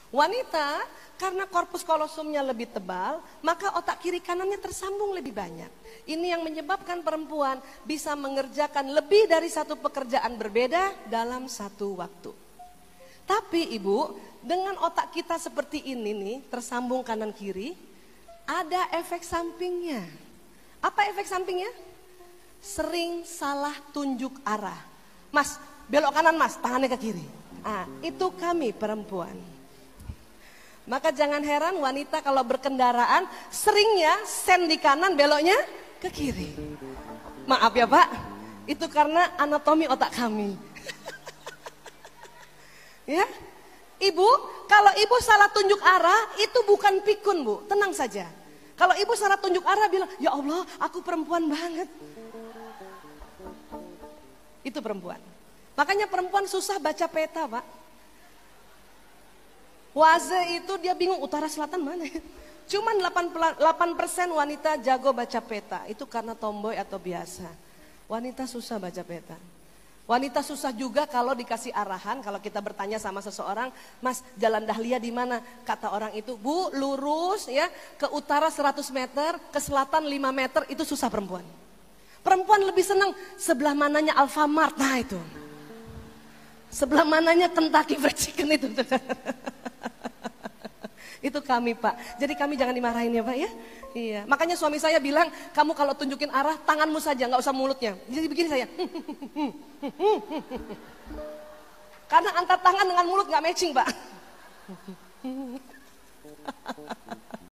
Wanita karena korpus kolosumnya lebih tebal, maka otak kiri kanannya tersambung lebih banyak. Ini yang menyebabkan perempuan bisa mengerjakan lebih dari satu pekerjaan berbeda dalam satu waktu. Tapi ibu, dengan otak kita seperti ini nih, tersambung kanan kiri, ada efek sampingnya. Apa efek sampingnya? Sering salah tunjuk arah. Mas, belok kanan mas, tangannya ke kiri. Itu kami perempuan. Maka jangan heran wanita kalau berkendaraan seringnya sen di kanan beloknya ke kiri. Maaf ya Pak, itu karena anatomi otak kami. Ya, ibu, kalau ibu salah tunjuk arah itu bukan pikun bu, tenang saja. Kalau ibu salah tunjuk arah bilang, ya Allah aku perempuan banget. Itu perempuan. Makanya perempuan susah baca peta Pak. Waze itu dia bingung utara selatan mana. Cuman 8% wanita jago baca peta. Itu karena tomboy atau biasa. Wanita susah baca peta. Wanita susah juga kalau dikasih arahan. Kalau kita bertanya sama seseorang, Mas jalan Dahlia di mana? Kata orang itu, Bu lurus ya ke utara 100 meter, ke selatan 5 meter. Itu susah perempuan. Perempuan lebih senang sebelah mananya Alfamart. Nah itu. Sebelah mananya Kentucky Fried Chicken itu. Itu kami Pak. Jadi kami jangan dimarahin ya Pak ya. Iya. Makanya suami saya bilang, kamu kalau tunjukin arah tanganmu saja, nggak usah mulutnya. Jadi begini saya. Karena angkat tangan dengan mulut nggak matching Pak.